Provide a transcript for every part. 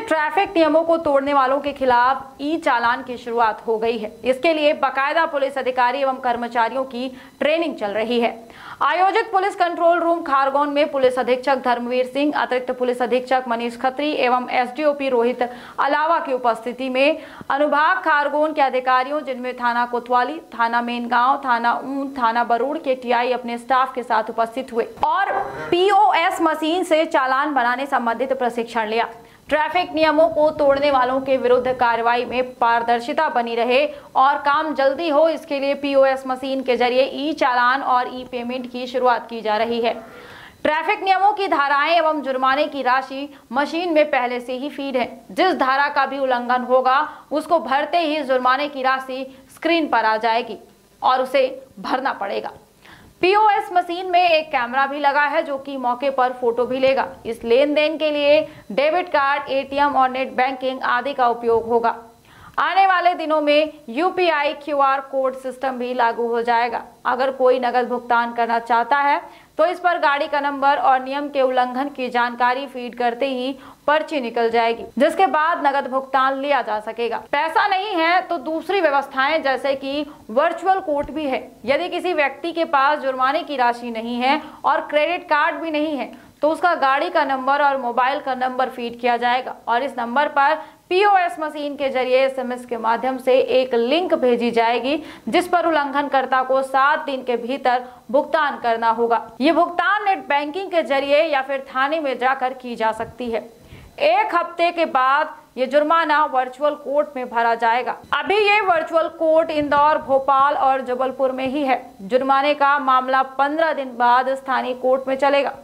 Traffic नियमों को तोड़ने वालों के खिलाफ ई चालान की शुरुआत हो गई है। इसके लिए बाकायदा पुलिस अधिकारी एवं कर्मचारियों की ट्रेनिंग चल रही है। आयोजित पुलिस कंट्रोल रूम खारगोन में पुलिस अधीक्षक धर्मवीर सिंह, अतिरिक्त पुलिस अधीक्षक मनीष खत्री एवं एसडीओपी रोहित अलावा की उपस्थिति में अनुभाग खारगोन के अधिकारियों, जिनमें थाना कोतवाली, थाना मेनगांव, थाना ऊन, थाना बरूड़ के टीआई अपने स्टाफ के साथ उपस्थित हुए और पीओएस मशीन से चालान बनाने संबंधित प्रशिक्षण लिया। ट्रैफिक नियमों को तोड़ने वालों के विरुद्ध कार्रवाई में पारदर्शिता बनी रहे और काम जल्दी हो, इसके लिए पीओएस मशीन के जरिए ई चालान और ई पेमेंट की शुरुआत की जा रही है। ट्रैफिक नियमों की धाराएं एवं जुर्माने की राशि मशीन में पहले से ही फीड है। जिस धारा का भी उल्लंघन होगा उसको भरते ही जुर्माने की राशि स्क्रीन पर आ जाएगी और उसे भरना पड़ेगा। पीओएस मशीन में एक कैमरा भी लगा है जो कि मौके पर फोटो भी लेगा। इस लेन देन के लिए डेबिट कार्ड, एटीएम और नेट बैंकिंग आदि का उपयोग होगा। आने वाले दिनों में यूपीआई क्यूआर कोड सिस्टम भी लागू हो जाएगा। अगर कोई नकद भुगतान करना चाहता है तो इस पर गाड़ी का नंबर और नियम के उल्लंघन की जानकारी फीड करते ही पर्ची निकल जाएगी, जिसके बाद नकद भुगतान लिया जा सकेगा। पैसा नहीं है तो दूसरी व्यवस्थाएं जैसे कि वर्चुअल कोर्ट भी है। यदि किसी व्यक्ति के पास जुर्माने की राशि नहीं है और क्रेडिट कार्ड भी नहीं है तो उसका गाड़ी का नंबर और मोबाइल का नंबर फीड किया जाएगा और इस नंबर पर पीओएस मशीन के जरिए एसएमएस के माध्यम से एक लिंक भेजी जाएगी, जिस पर उल्लंघनकर्ता को 7 दिन के भीतर भुगतान करना होगा। ये भुगतान नेट बैंकिंग के जरिए या फिर थाने में जाकर की जा सकती है। 1 हफ्ते के बाद ये जुर्माना वर्चुअल कोर्ट में भरा जाएगा। अभी ये वर्चुअल कोर्ट इंदौर, भोपाल और जबलपुर में ही है। जुर्माने का मामला 15 दिन बाद स्थानीय कोर्ट में चलेगा।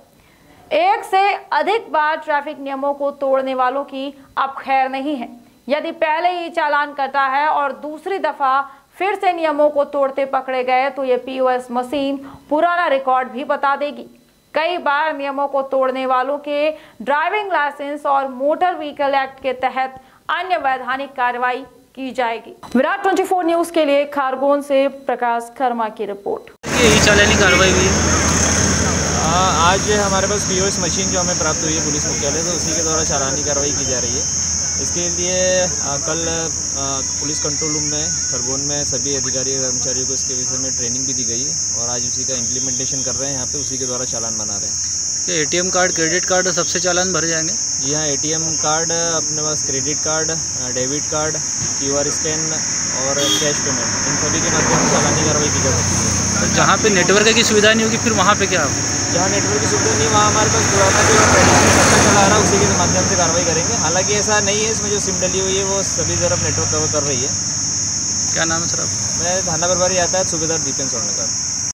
1 से अधिक बार ट्रैफिक नियमों को तोड़ने वालों की अब खैर नहीं है। यदि पहले ही चालान कटा है और दूसरी दफा फिर से नियमों को तोड़ते पकड़े गए तो ये पीओएस मशीन पुराना रिकॉर्ड भी बता देगी। कई बार नियमों को तोड़ने वालों के ड्राइविंग लाइसेंस और मोटर व्हीकल एक्ट के तहत अन्य वैधानिक कार्रवाई की जाएगी। विराट 24 न्यूज के लिए खारगोन से प्रकाश खर्मा की रिपोर्ट। यही चालानी कार्रवाई हुई है। आज हमारे पास पीओएस मशीन जो हमें प्राप्त हुई है पुलिस मुख्यालय से, उसी के द्वारा चालानी कार्रवाई की जा रही है। इसके लिए कल पुलिस कंट्रोल रूम में खरगोन में सभी अधिकारी कर्मचारियों को इसके विषय में ट्रेनिंग भी दी गई है और आज उसी का इम्प्लीमेंटेशन कर रहे हैं। यहाँ पे उसी के द्वारा चालान बना रहे हैं। क्या एटीएम कार्ड, क्रेडिट कार्ड सबसे चालान भरे जाएंगे? जी हाँ, एटीएम कार्ड, अपने पास credit card, debit card, QR scan और कैश पेमेंट, इन सभी के माध्यम से चालानी कार्रवाई की जा सकती है। तो जहाँ पे नेटवर्क की सुविधा नहीं होगी फिर वहाँ पे क्या होगा? जहाँ नेटवर्क की सुविधा नहीं, वहाँ हमारे पास पुराना जो ट्रेडिशनल सिस्टम चला रहा है उसी के माध्यम से कार्रवाई करेंगे। हालांकि ऐसा नहीं है, इसमें जो सिम डली हुई है वो सभी तरफ नेटवर्क कवर कर रही है। क्या नाम है सर आप? मैं थाना प्रभारी यातायात सूबेदार दीपेन स्वर्णकर।